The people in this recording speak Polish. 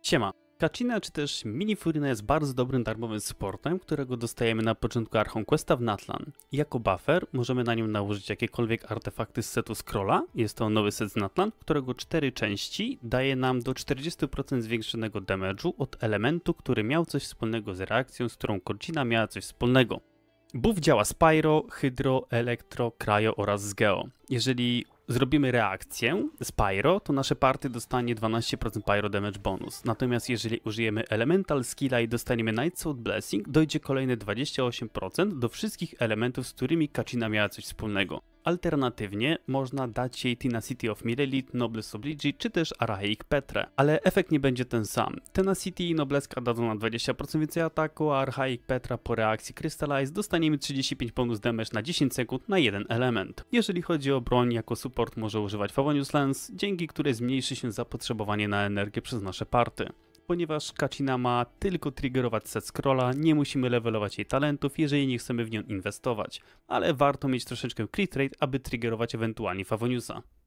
Siema. Kachina czy też Mini Furina jest bardzo dobrym darmowym supportem, którego dostajemy na początku Archon Questa w Natlan. Jako buffer możemy na nim nałożyć jakiekolwiek artefakty z setu Scrolla. Jest to nowy set z Natlan, którego 4 części daje nam do 40% zwiększonego damage'u od elementu, który miał coś wspólnego z reakcją, z którą Kachina miała coś wspólnego. Buff działa z Pyro, Hydro, Elektro, Cryo oraz z Geo. Jeżeli zrobimy reakcję z Pyro, to nasze party dostanie 12% Pyro damage bonus. Natomiast jeżeli użyjemy Elemental Skilla i dostaniemy Night Sword Blessing, dojdzie kolejne 28% do wszystkich elementów, z którymi Kachina miała coś wspólnego. Alternatywnie można dać jej Tenacity of Mirelith, Noblesse Oblige czy też Archaic Petrę, ale efekt nie będzie ten sam. Tenacity i Nobleska dadzą nam 20% więcej ataku, a Archaic Petra po reakcji Crystallize dostaniemy 35 bonus damage na 10 sekund na jeden element. Jeżeli chodzi o broń, jako support może używać Favonius Lens, dzięki której zmniejszy się zapotrzebowanie na energię przez nasze party. Ponieważ Kachina ma tylko triggerować set Scrolla, nie musimy levelować jej talentów, jeżeli nie chcemy w nią inwestować, ale warto mieć troszeczkę crit rate, aby triggerować ewentualnie Favoniusa.